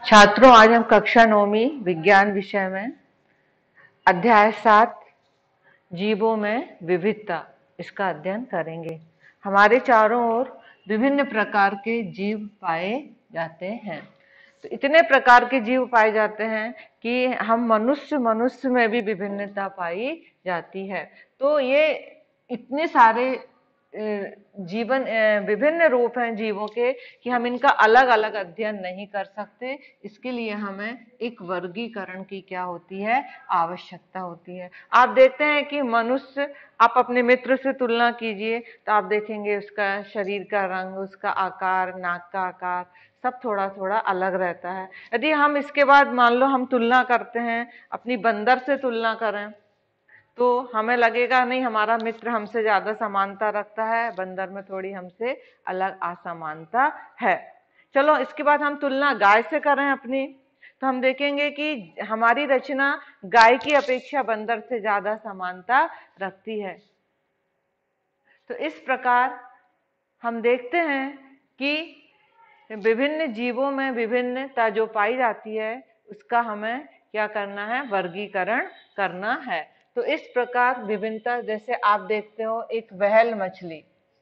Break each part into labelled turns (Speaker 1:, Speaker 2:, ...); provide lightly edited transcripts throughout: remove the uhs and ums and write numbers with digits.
Speaker 1: छात्रों, आज हम कक्षा 9वीं विज्ञान विषय में अध्याय 7 जीवों में विविधता इसका अध्ययन करेंगे। हमारे चारों ओर विभिन्न प्रकार के जीव पाए जाते हैं। तो इतने प्रकार के जीव पाए जाते हैं कि हम मनुष्य में भी विभिन्नता पाई जाती है। तो ये इतने सारे जीवन विभिन्न रूप हैं जीवों के कि हम इनका अलग अलग अध्ययन नहीं कर सकते। इसके लिए हमें एक वर्गीकरण की क्या होती है, आवश्यकता होती है। आप देखते हैं कि मनुष्य, आप अपने मित्र से तुलना कीजिए तो आप देखेंगे उसका शरीर का रंग, उसका आकार, नाक का आकार सब थोड़ा थोड़ा अलग रहता है। यदि हम इसके बाद मान लो हम तुलना करते हैं, अपनी बंदर से तुलना करें तो हमें लगेगा नहीं, हमारा मित्र हमसे ज्यादा समानता रखता है, बंदर में थोड़ी हमसे अलग असमानता है। चलो इसके बाद हम तुलना गाय से करें अपनी, तो हम देखेंगे कि हमारी रचना गाय की अपेक्षा बंदर से ज्यादा समानता रखती है। तो इस प्रकार हम देखते हैं कि विभिन्न जीवों में विभिन्नता जो पाई जाती है उसका हमें क्या करना है, वर्गीकरण करना है। तो इस प्रकार विभिन्नता, जैसे आप देखते हो एक व्हेल मछली,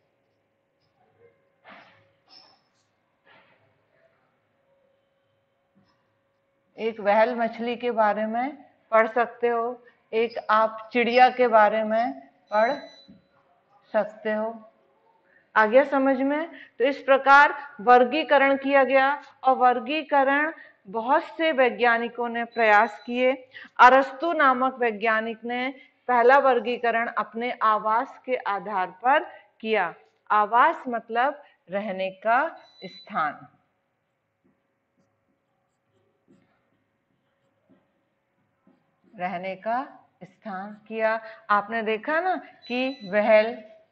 Speaker 1: एक व्हेल मछली के बारे में पढ़ सकते हो, एक आप चिड़िया के बारे में पढ़ सकते हो। आ गया समझ में? तो इस प्रकार वर्गीकरण किया गया और वर्गीकरण बहुत से वैज्ञानिकों ने प्रयास किए। अरस्तु नामक वैज्ञानिक ने पहला वर्गीकरण अपने आवास के आधार पर किया। आवास मतलब रहने का स्थान। रहने का स्थान किया। आपने देखा ना कि व्हेल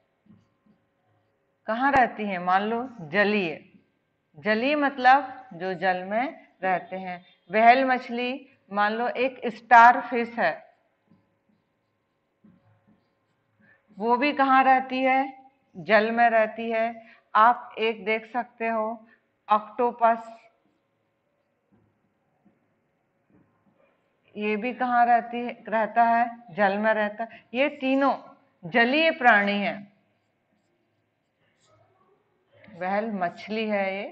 Speaker 1: कहाँ रहती है, मान लो जलीय। जलीय मतलब जो जल में रहते हैं। व्हेल मछली मान लो एक स्टार फिश है, वो भी कहाँ रहती है, जल में रहती है। आप एक देख सकते हो ऑक्टोपस, ये भी कहाँ रहता है, जल में रहता है। ये तीनों जलीय प्राणी हैं। व्हेल मछली है ये,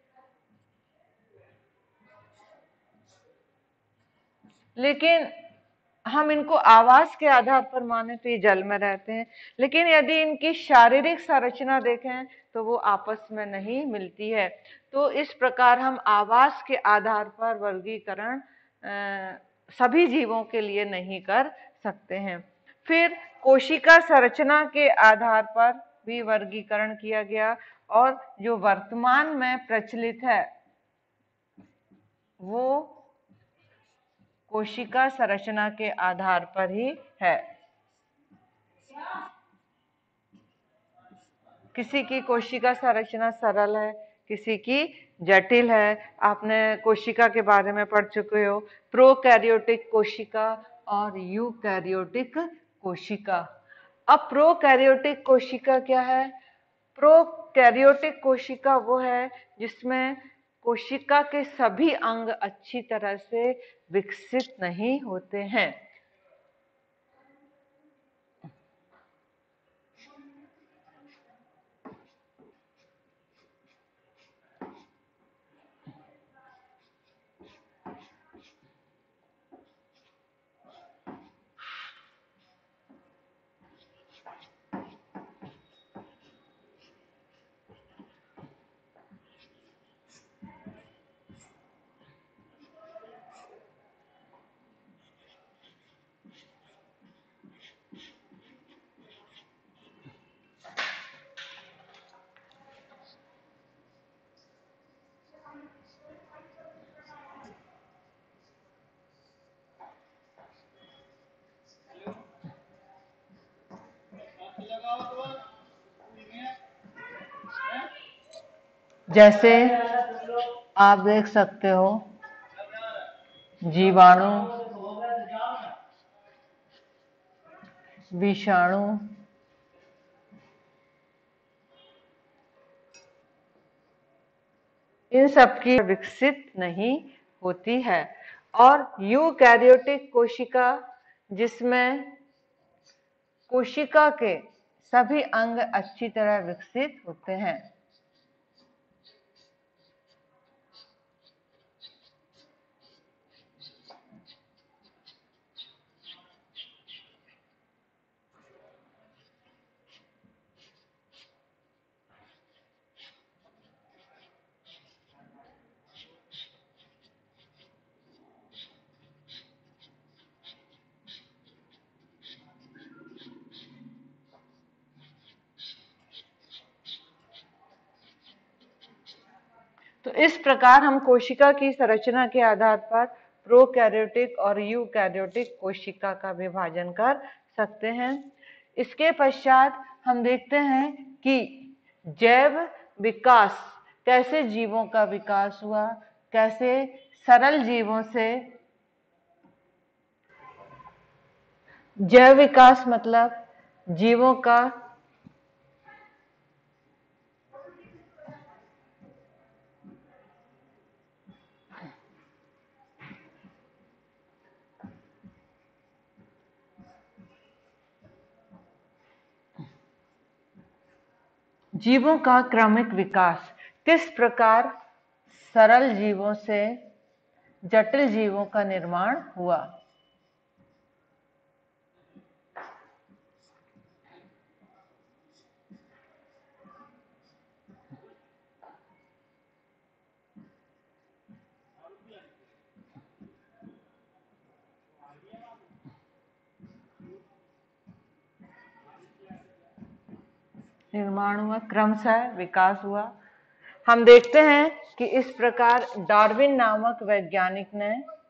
Speaker 1: लेकिन हम इनको आवास के आधार पर माने तो ये जल में रहते हैं। लेकिन यदि इनकी शारीरिक संरचना देखें तो वो आपस में नहीं मिलती है। तो इस प्रकार हम आवास के आधार पर वर्गीकरण सभी जीवों के लिए नहीं कर सकते हैं। फिर कोशिका संरचना के आधार पर भी वर्गीकरण किया गया, और जो वर्तमान में प्रचलित है वो कोशिका संरचना के आधार पर ही है। किसी की कोशिका संरचना सरल है, किसी की जटिल है। आपने कोशिका के बारे में पढ़ चुके हो, प्रोकैरियोटिक कोशिका और यूकैरियोटिक कोशिका। अब प्रोकैरियोटिक कोशिका क्या है? प्रोकैरियोटिक कोशिका वो है जिसमें कोशिका के सभी अंग अच्छी तरह से विकसित नहीं होते हैं। जैसे आप देख सकते हो जीवाणु, विषाणु, इन सब की विकसित नहीं होती है। और यूकैरियोटिक कोशिका, जिसमें कोशिका के सभी अंग अच्छी तरह विकसित होते हैं। तो इस प्रकार हम कोशिका की संरचना के आधार पर प्रोकैरियोटिक और यूकैरियोटिक कोशिका का विभाजन कर सकते हैं। इसके पश्चात हम देखते हैं कि जैव विकास, कैसे जीवों का विकास हुआ, कैसे सरल जीवों से, जैव विकास मतलब जीवों का जीवों का क्रमिक विकास, किस प्रकार सरल जीवों से जटिल जीवों का निर्माण हुआ। निर्माण हुआ, क्रमशः विकास हुआ। हम देखते हैं कि इस प्रकार डार्विन नामक वैज्ञानिक ने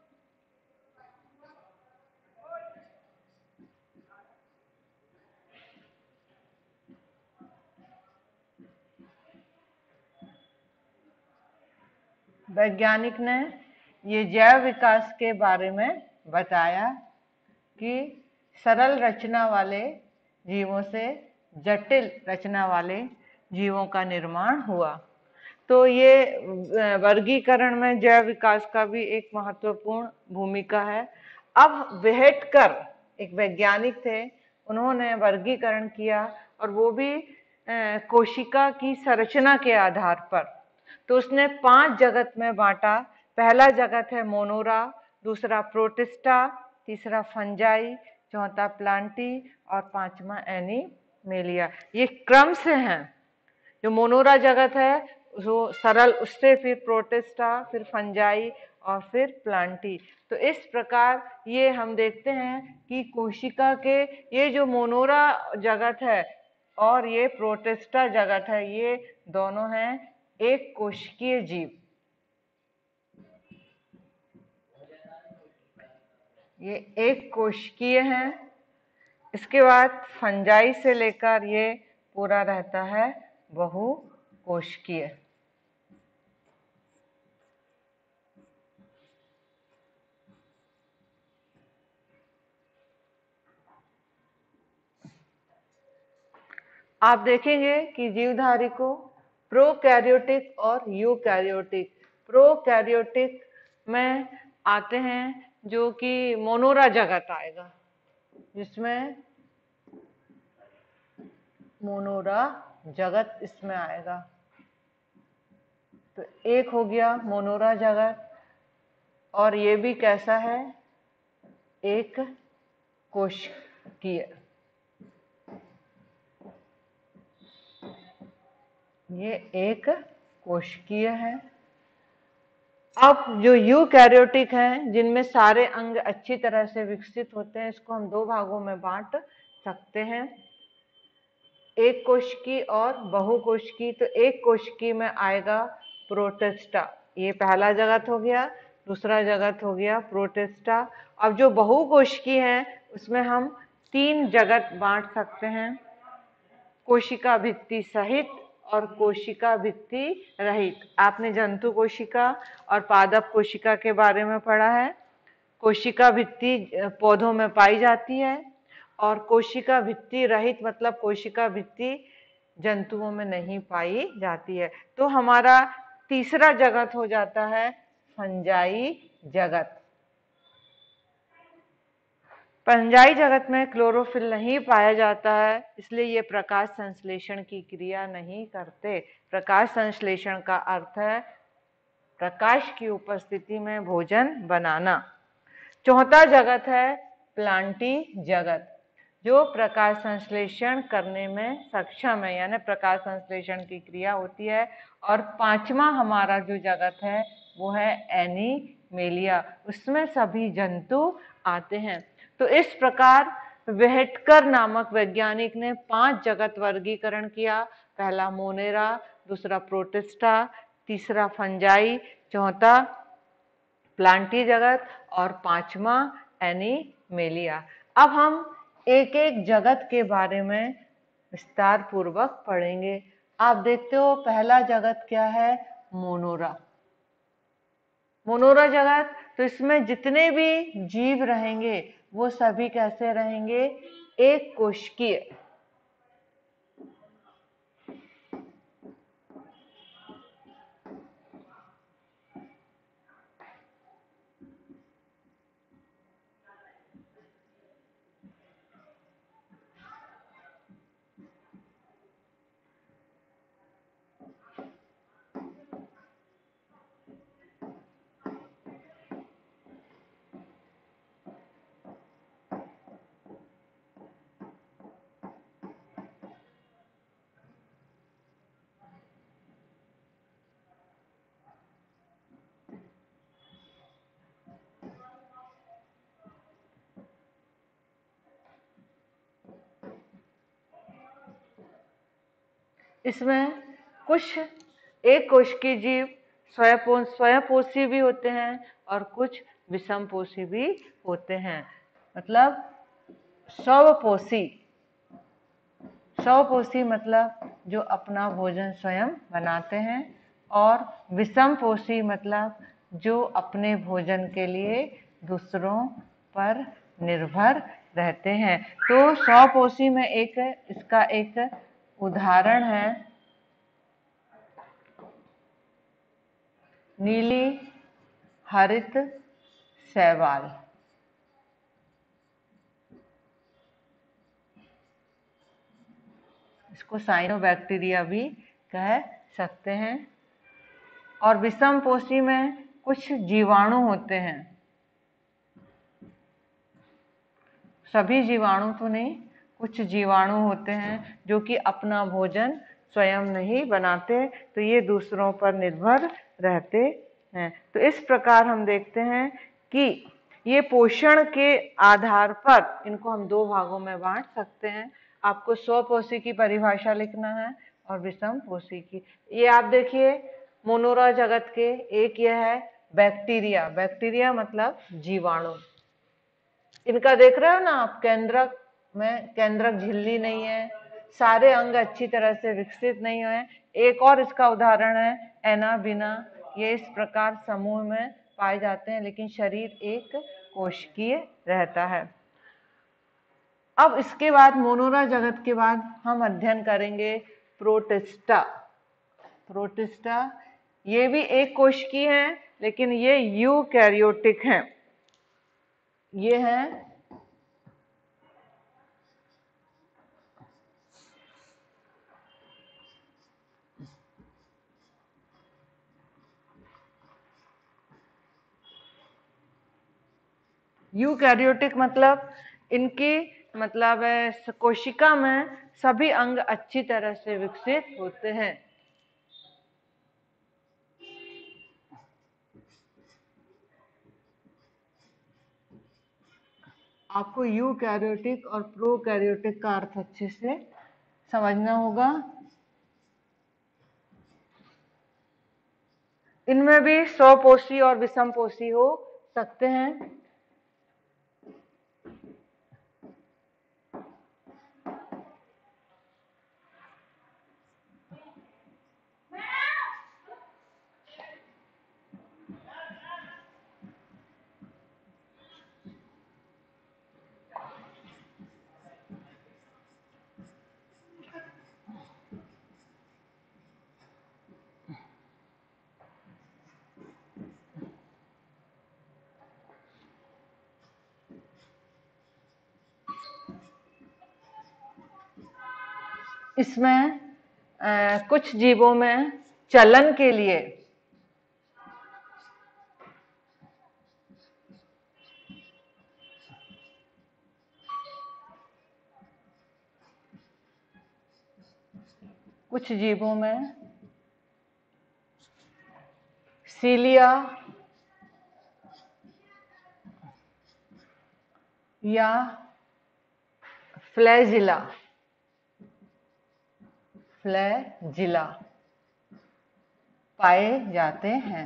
Speaker 1: ये जैव विकास के बारे में बताया कि सरल रचना वाले जीवों से जटिल रचना वाले जीवों का निर्माण हुआ। तो ये वर्गीकरण में जैव विकास का भी एक महत्वपूर्ण भूमिका है। अब वेहेटकर एक वैज्ञानिक थे, उन्होंने वर्गीकरण किया और वो भी कोशिका की संरचना के आधार पर। तो उसने 5 जगत में बांटा। पहला जगत है मोनोरा, दूसरा प्रोटिस्टा, तीसरा फंजाई, चौथा प्लांटी और पांचवा एनिमेलिया। ये क्रम से हैं। जो मोनोरा जगत है वो सरल, उससे फिर प्रोटिस्टा, फिर फंजाई और फिर प्लांटी। तो इस प्रकार ये हम देखते हैं कि कोशिका के ये जो मोनोरा जगत है और ये प्रोटिस्टा जगत है, ये दोनों हैं एक कोशिकीय जीव। ये एक कोशिकीय है। इसके बाद फंजाई से लेकर ये पूरा रहता है बहुकोशिकीय। आप देखेंगे कि जीवधारी को प्रोकैरियोटिक और यूकैरियोटिक, प्रोकैरियोटिक में आते हैं जो कि मोनोरा जगत आएगा, जिसमें मोनोरा जगत इसमें आएगा। तो एक हो गया मोनोरा जगत, और ये भी कैसा है, एक कोशिकीय। ये एक कोशिकीय है। अब जो यूकैरियोटिक हैं, जिनमें सारे अंग अच्छी तरह से विकसित होते हैं, इसको हम 2 भागों में बांट सकते हैं, एक कोशिकी और बहुकोशिकी। तो एक कोशिकी में आएगा प्रोटिस्टा, ये पहला जगत हो गया। दूसरा जगत हो गया प्रोटिस्टा। अब जो बहुकोशिकी है उसमें हम 3 जगत बांट सकते हैं, कोशिका भित्ति सहित और कोशिका भित्ति रहित। आपने जंतु कोशिका और पादप कोशिका के बारे में पढ़ा है। कोशिका भित्ति पौधों में पाई जाती है और कोशिका भित्ति रहित मतलब कोशिका भित्ति जंतुओं में नहीं पाई जाती है। तो हमारा तीसरा जगत हो जाता है फंजाई जगत। फंजाई जगत में क्लोरोफिल नहीं पाया जाता है, इसलिए ये प्रकाश संश्लेषण की क्रिया नहीं करते। प्रकाश संश्लेषण का अर्थ है प्रकाश की उपस्थिति में भोजन बनाना। चौथा जगत है प्लांटी जगत, जो प्रकाश संश्लेषण करने में सक्षम है, यानी प्रकाश संश्लेषण की क्रिया होती है। और पांचवा हमारा जो जगत है वो है एनिमेलिया, उसमें सभी जंतु आते हैं। तो इस प्रकार व्हिटेकर नामक वैज्ञानिक ने 5 जगत वर्गीकरण किया। पहला मोनेरा, दूसरा प्रोटिस्टा, तीसरा फंजाई, चौथा प्लांटी जगत और पांचवा एनिमेलिया। अब हम एक एक जगत के बारे में विस्तार पूर्वक पढ़ेंगे। आप देखते हो पहला जगत क्या है? मोनोरा। मोनोरा जगत, तो इसमें जितने भी जीव रहेंगे वो सभी कैसे रहेंगे? एक कोशिकीय। इसमें कुछ एक कोशिकीय जीव स्वयंपोषी भी होते हैं और कुछ विषमपोषी भी होते हैं। मतलब स्वपोषी, स्वपोषी मतलब जो अपना भोजन स्वयं बनाते हैं, और विषमपोषी मतलब जो अपने भोजन के लिए दूसरों पर निर्भर रहते हैं। तो स्वपोषी में एक इसका एक उदाहरण है नीली हरित शैवाल। इसको साइनोबैक्टीरिया भी कह सकते हैं। और विषमपोषी में कुछ जीवाणु होते हैं, सभी जीवाणु तो नहीं, कुछ जीवाणु होते हैं जो कि अपना भोजन स्वयं नहीं बनाते, तो ये दूसरों पर निर्भर रहते हैं। तो इस प्रकार हम देखते हैं कि ये पोषण के आधार पर इनको हम 2 भागों में बांट सकते हैं। आपको स्वपोषी की परिभाषा लिखना है और विषमपोषी की। ये आप देखिए मोनोरा जगत के एक यह है बैक्टीरिया। बैक्टीरिया मतलब जीवाणु। इनका देख रहे हो ना आप, केंद्रक में केंद्रक झिल्ली नहीं है, सारे अंग अच्छी तरह से विकसित नहीं हुए। एक और इसका उदाहरण है एनाबिना। ये इस प्रकार समूह में पाए जाते हैं, लेकिन शरीर एक कोशिकीय रहता है। अब इसके बाद मोनोरा जगत के बाद हम अध्ययन करेंगे प्रोटिस्टा। प्रोटिस्टा ये भी एक कोशिकीय है, लेकिन ये यूकैरियोटिक हैं। ये है यूकैरियोटिक, मतलब इनकी मतलब कोशिका में सभी अंग अच्छी तरह से विकसित होते हैं। आपको यूकैरियोटिक और प्रोकैरियोटिक का अर्थ अच्छे से समझना होगा। इनमें भी स्वपोषी और विषमपोषी हो सकते हैं। इसमें कुछ जीवों में चलन के लिए सीलिया या फ्लैजिला पाए जाते हैं।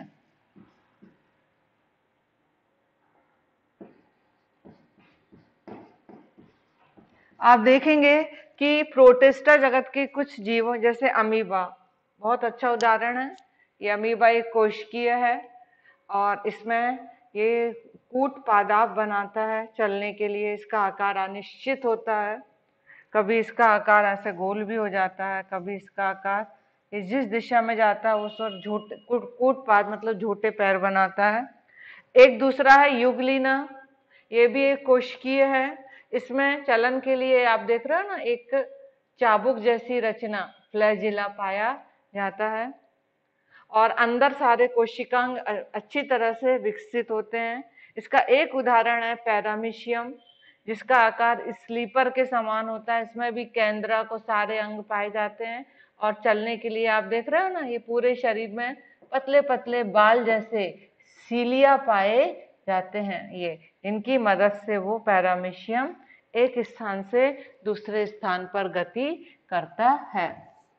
Speaker 1: आप देखेंगे कि प्रोटिस्टा जगत के कुछ जीवों जैसे अमीबा बहुत अच्छा उदाहरण है। ये अमीबा एक कोशिकीय है और इसमें ये कूट पादाप बनाता है। चलने के लिए इसका आकार अनिश्चित होता है, कभी इसका आकार ऐसे गोल भी हो जाता है, कभी इसका आकार जिस दिशा में जाता है उस और कूट पाद मतलब झूठे पैर बनाता है। एक दूसरा है युगलिना, ये भी एक कोशिकीय है। इसमें चलन के लिए आप देख रहे हो ना, एक चाबुक जैसी रचना फ्लैजिला पाया जाता है और अंदर सारे कोशिकांग अच्छी तरह से विकसित होते हैं। इसका एक उदाहरण है पैरामीशियम, जिसका आकार स्लीपर के समान होता है। इसमें भी केंद्रा को सारे अंग पाए जाते हैं और चलने के लिए आप देख रहे हो ना, ये पूरे शरीर में पतले पतले बाल जैसे सीलिया पाए जाते हैं। ये इनकी मदद से वो पैरामीशियम एक स्थान से दूसरे स्थान पर गति करता है।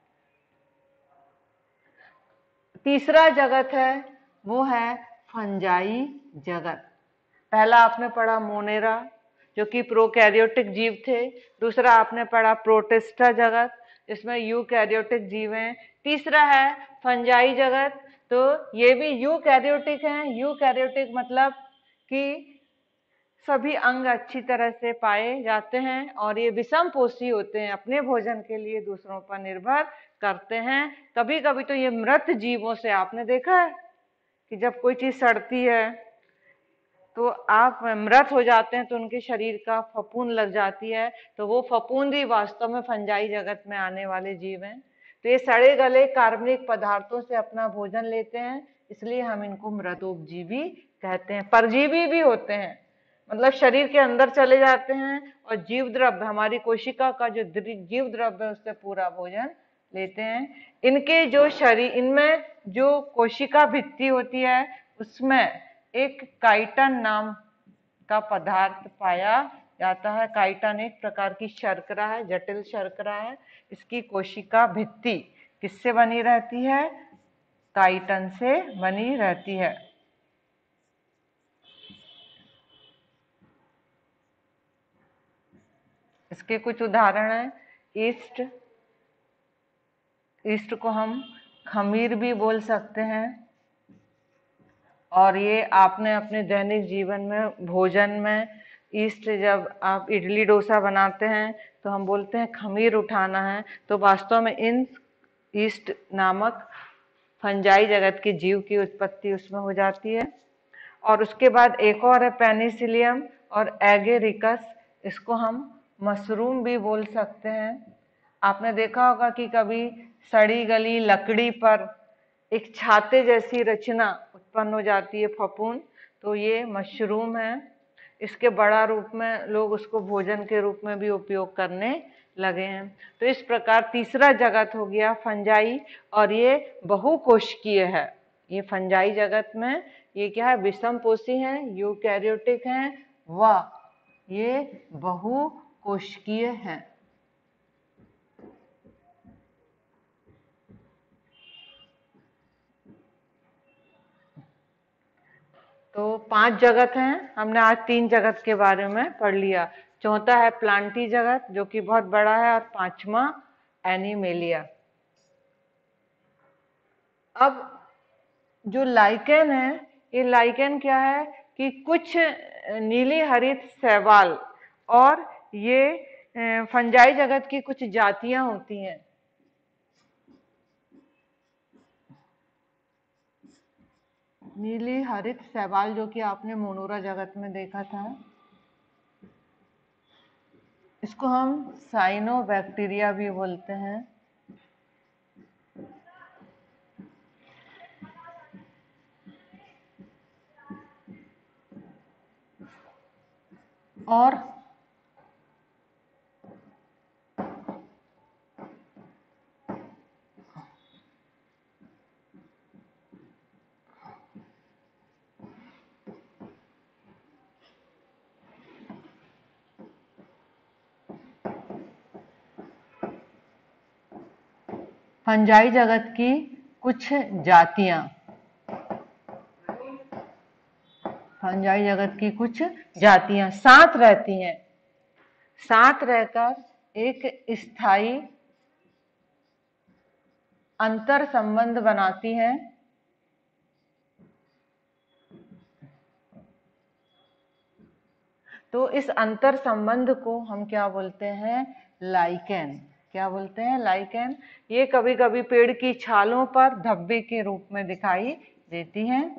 Speaker 1: तीसरा जगत है वो है फंजाई जगत। पहला आपने पढ़ा मोनेरा जो कि प्रोकैरियोटिक जीव थे, दूसरा आपने पढ़ा प्रोटिस्टा जगत जिसमें यूकैरियोटिक जीव हैं, तीसरा है फंजाई जगत। तो ये भी यूकैरियोटिक हैं। यूकैरियोटिक मतलब कि सभी अंग अच्छी तरह से पाए जाते हैं और ये विषम पोषी होते हैं, अपने भोजन के लिए दूसरों पर निर्भर करते हैं। कभी कभी तो ये मृत जीवों से, आपने देखा है कि जब कोई चीज सड़ती है तो आप मृत हो जाते हैं तो उनके शरीर का फफूंद लग जाती है, तो वो फफूंद ही वास्तव में फंजाई जगत में आने वाले जीव हैं। तो ये सड़े गले कार्बनिक पदार्थों से अपना भोजन लेते हैं, इसलिए हम इनको मृतोपजीवी कहते हैं। परजीवी भी होते हैं, मतलब शरीर के अंदर चले जाते हैं और जीव द्रव्य, हमारी कोशिका का जो जीव द्रव्य है उससे पूरा भोजन लेते हैं। इनके जो शरीर, इनमें जो कोशिका भित्ति होती है उसमें एक काइटन नाम का पदार्थ पाया जाता है। काइटन एक प्रकार की शर्करा है, जटिल शर्करा है। इसकी कोशिका भित्ति किससे बनी रहती है? काइटन से बनी रहती है। इसके कुछ उदाहरण हैं। ईस्ट को हम खमीर भी बोल सकते हैं और ये आपने अपने दैनिक जीवन में भोजन में ईस्ट, जब आप इडली डोसा बनाते हैं तो हम बोलते हैं खमीर उठाना है, तो वास्तव में इन ईस्ट नामक फंजाई जगत के जीव की उत्पत्ति उसमें हो जाती है। और उसके बाद एक और है पेनिसिलियम और एगेरिकस, इसको हम मशरूम भी बोल सकते हैं। आपने देखा होगा कि कभी सड़ी गली लकड़ी पर एक छाते जैसी रचना उत्पन्न हो जाती है, फफूंद, तो ये मशरूम है। इसके बड़ा रूप में लोग उसको भोजन के रूप में भी उपयोग करने लगे हैं। तो इस प्रकार तीसरा जगत हो गया फंजाई और ये बहुकोशिकीय है। ये फंजाई जगत में ये क्या है? विषम पोषी हैं, यूकैरियोटिक हैं व ये बहुकोशिकीय हैं। तो 5 जगत हैं, हमने आज 3 जगत के बारे में पढ़ लिया। चौथा है प्लांटी जगत जो कि बहुत बड़ा है और 5वां एनिमेलिया। अब जो लाइकेन है, ये लाइकेन क्या है कि कुछ नीली हरित शैवाल और ये फंजाई जगत की कुछ जातियां होती हैं। नीली हरित शैवाल जो कि आपने मोनोरा जगत में देखा था, इसको हम साइनोबैक्टीरिया भी बोलते हैं। और फंजाई जगत की कुछ जातियां, फंजाई जगत की कुछ जातियां साथ रहती हैं, साथ रहकर एक स्थायी अंतर संबंध बनाती हैं। तो इस अंतर संबंध को हम क्या बोलते हैं? लाइकेन। क्या बोलते हैं? लाइकेन। ये कभी कभी पेड़ की छालों पर धब्बे के रूप में दिखाई देती हैं।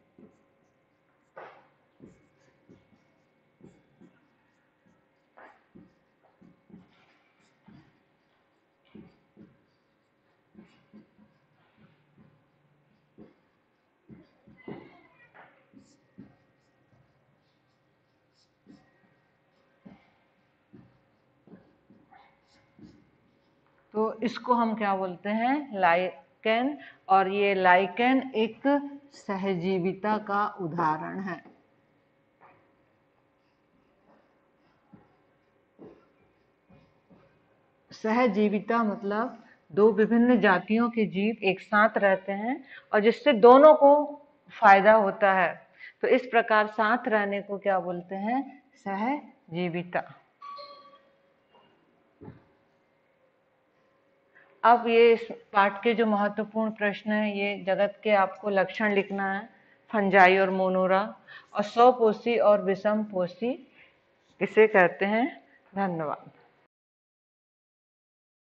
Speaker 1: तो इसको हम क्या बोलते हैं? लाइकेन। और ये लाइकेन एक सहजीविता का उदाहरण है। सहजीविता मतलब दो विभिन्न जातियों के जीव एक साथ रहते हैं और जिससे दोनों को फायदा होता है। तो इस प्रकार साथ रहने को क्या बोलते हैं? सहजीविता। अब ये इस पाठ के जो महत्वपूर्ण प्रश्न है, ये जगत के आपको लक्षण लिखना है, फंजाई और मोनोरा, और स्वपोषी और विषम पोषी किसे कहते हैं। धन्यवाद।